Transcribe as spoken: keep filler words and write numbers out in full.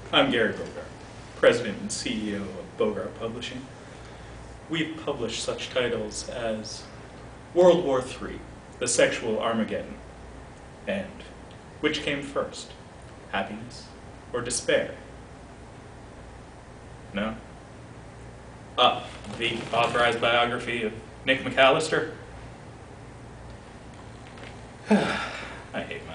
I'm Gary Bogart, President and C E O of Bogart Publishing. We've published such titles as World War Three, The Sexual Armageddon, and Which Came First, Happiness or Despair? No? Ah, the authorized biography of Nick McAllister? I hate